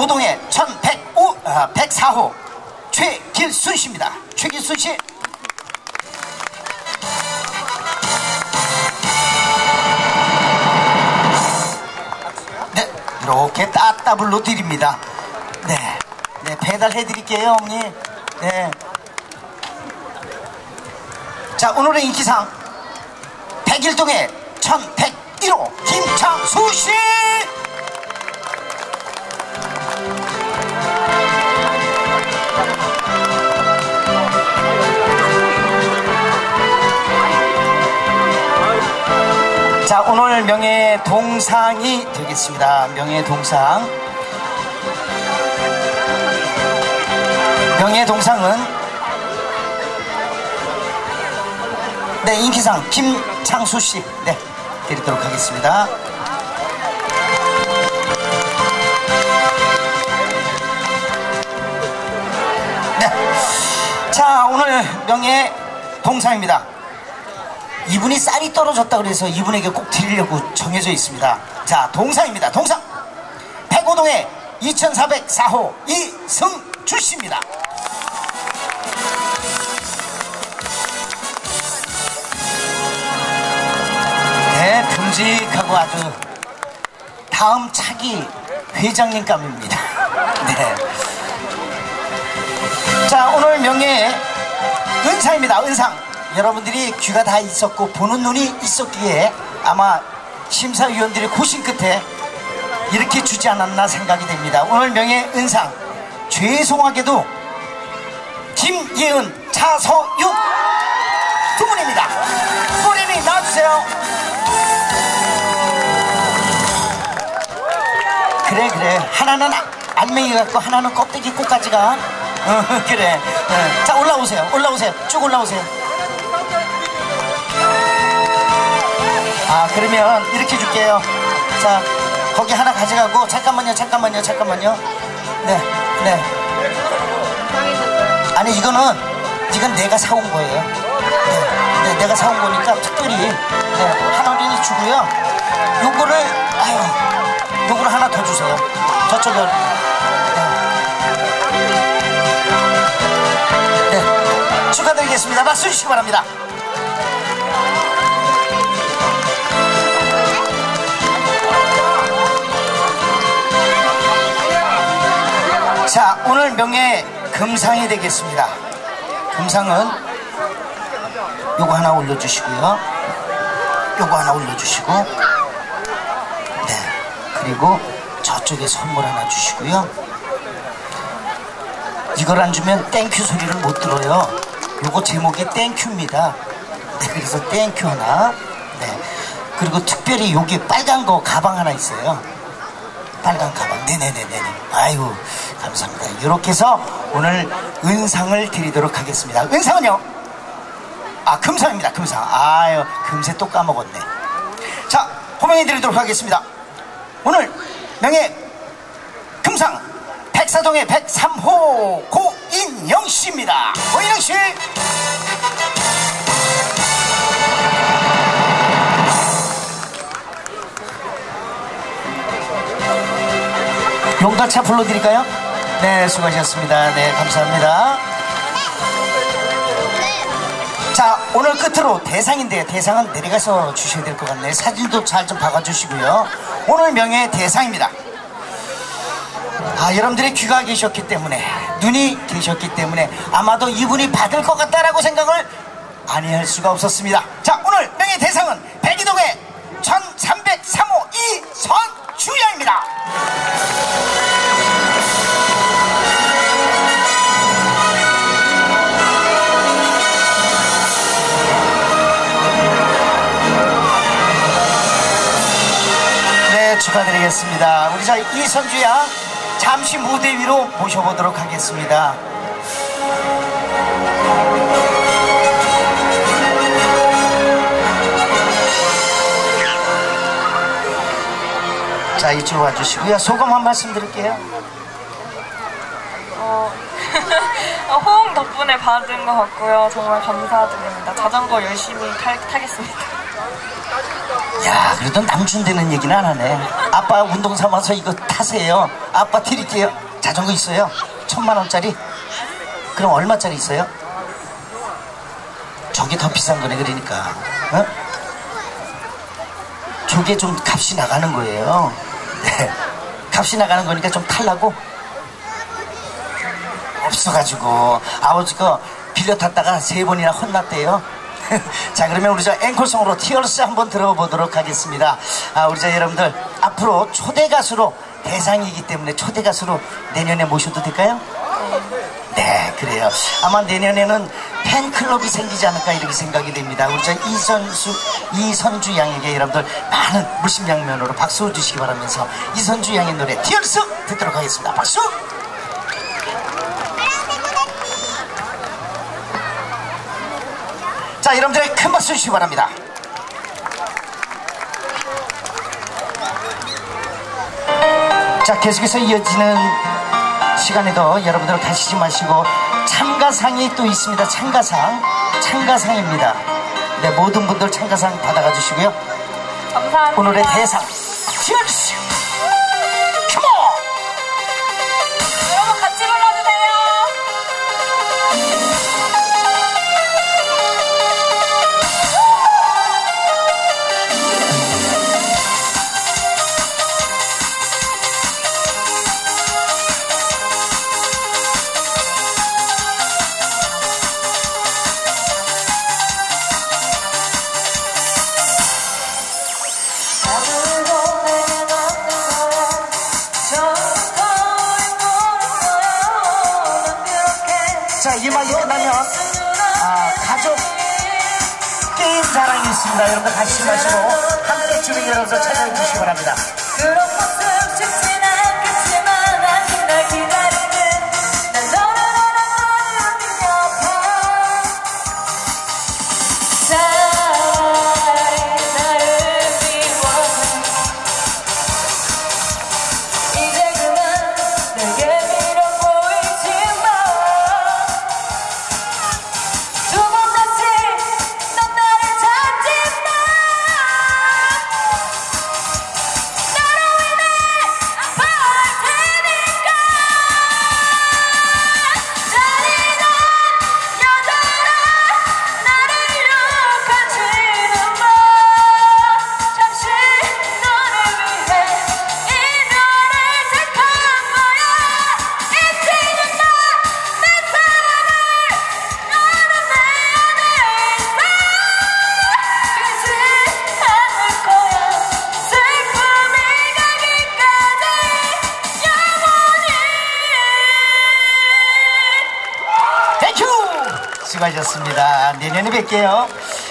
105동의 104호 최길순 씨입니다. 최길순 씨. 네, 이렇게 따따블로 드립니다. 네, 네, 배달해 드릴게요, 형님. 네. 자, 오늘의 인기상 101동의 1101호 김창수 씨. 자, 오늘 명예동상이 되겠습니다. 명예동상. 명예동상은 네, 인기상 김창수 씨, 네, 드리도록 하겠습니다. 네. 자, 오늘 명예동상입니다. 이분이 쌀이 떨어졌다 그래서 이분에게 꼭 드리려고 정해져 있습니다. 자, 동상입니다. 동상 105동의 2404호 이승주 씨입니다. 네, 듬직하고 아주 다음 차기 회장님 감입니다. 네. 자, 오늘 명예 은상입니다. 은상. 여러분들이 귀가 다 있었고 보는 눈이 있었기에 아마 심사위원들이 고심 끝에 이렇게 주지 않았나 생각이 됩니다. 오늘 명예 은상 죄송하게도 김예은, 차서윤 두 분입니다. 꼬리니 나와주세요. 그래 하나는 알맹이 같고 하나는 껍데기 꽃까지가 그래. 자, 올라오세요. 쭉 올라오세요. 아, 그러면 이렇게 줄게요. 자, 거기 하나 가져가고 잠깐만요. 네. 아니, 이건 내가 사온 거예요. 네, 내가 사온 거니까 특별히 하나는 주고요. 요거를 하나 더 주세요. 저쪽에. 네, 축하드리겠습니다. 박수 주시기 바랍니다. 자, 오늘 명예 금상이 되겠습니다. 금상은 요거 하나 올려주시고요. 요거 하나 올려주시고, 네, 그리고 저쪽에 선물 하나 주시고요. 이걸 안 주면 땡큐 소리를 못 들어요. 요거 제목이 땡큐입니다. 네, 그래서 땡큐 하나. 네, 그리고 특별히 여기 빨간 거 가방 하나 있어요. 빨간 가방. 네네네네. 아이고, 감사합니다. 이렇게 해서 오늘 은상을 드리도록 하겠습니다. 은상은요? 아, 금상입니다. 금상. 아유, 금세 또 까먹었네. 자, 호명해 드리도록 하겠습니다. 오늘 명예 금상 104동의 103호 고인영 씨입니다. 고인영 씨. 용달차 불러드릴까요? 네, 수고하셨습니다. 네, 감사합니다. 자, 오늘 끝으로 대상인데요. 대상은 내려가서 주셔야 될 것 같네요. 사진도 잘 좀 박아주시고요. 오늘 명예 대상입니다. 아, 여러분들이 귀가 계셨기 때문에, 눈이 계셨기 때문에 아마도 이분이 받을 것 같다라고 생각을 아니할 수가 없었습니다. 자, 오늘 명예 대상은 102동의 1303호 이선주양입니다. 네, 축하드리겠습니다. 우리 자 이선주양 잠시 무대 위로 모셔보도록 하겠습니다. 자, 이쪽으로 와주시고요. 소감 한 말씀 드릴게요. 호응 덕분에 받은 것 같고요. 정말 감사드립니다. 자전거 열심히 타겠습니다. 야, 그래도 남준되는 얘기는 안 하네. 아빠 운동 삼아서 이거 타세요. 아빠 드릴게요. 자전거 있어요? 1000만원짜리? 그럼 얼마짜리 있어요? 저게 더 비싼 거네. 그러니까 어? 저게 좀 값이 나가는 거예요. 네. 값이 나가는 거니까 좀 탈라고? 없어가지고 아버지가 빌려 탔다가 3번이나 혼났대요. 자, 그러면 우리 저 앵콜송으로 티얼스 한번 들어보도록 하겠습니다. 우리 저 여러분들 앞으로 초대 가수로 대상이기 때문에 초대 가수로 내년에 모셔도 될까요? 네, 그래요. 아마 내년에는 팬클럽이 생기지 않을까 이렇게 생각이 됩니다. 우리 저 이선주 양에게 여러분들 많은 물심양면으로 박수 주시기 바라면서 이선주 양의 노래 티얼스 듣도록 하겠습니다. 박수! 자, 여러분들의 큰 박수 주시기 바랍니다. 자, 계속해서 이어지는 시간에도 여러분들 가시지 마시고 참가상이 또 있습니다. 참가상입니다. 네, 모든 분들 참가상 받아가 주시고요. 감사합니다. 오늘의 대상 티얼스 컴온! 여러분 같이 불러주세요. 자, 이 음악이 끝나면 가족 게임 자랑이 있습니다. 여러분들 가시지 마시고 함께 주민 여러분들 찾아해 주시기 바랍니다. 그런 모습 쉽진 않겠지만 아직 날 기다리는 난 너를 알아보는 여파 차라리 나를 미워해 이제 그만 내게 밀어보이지마 두 번 다시 넌 나를 찾지마 너로 인해 아파할 테니까 잔인한 여자라 나를 욕하지는 마 잠시 너를 위해 이별을 택한 거야 잊지는 마 내 사랑을 너는 내 안에 있어 그지 않을 거야 슬픔이 가기까지 영원히 땡큐! 수고하셨습니다. 내년에 뵐게요.